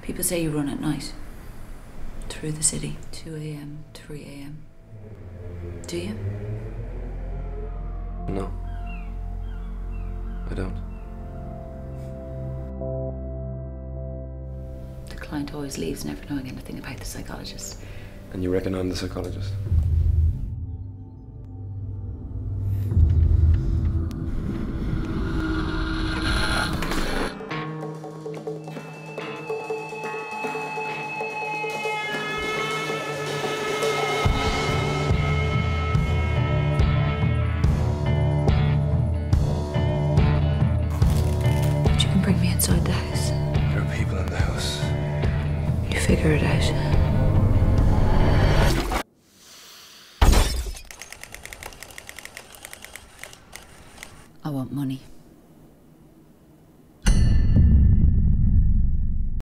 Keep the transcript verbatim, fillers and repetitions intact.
People say you run at night. Through the city. two a m, three a m. Do you? No. I don't. The client always leaves never knowing anything about the psychologist. And you reckon I'm the psychologist? You can bring me inside the house. There are people in the house. You figure it out. I want money.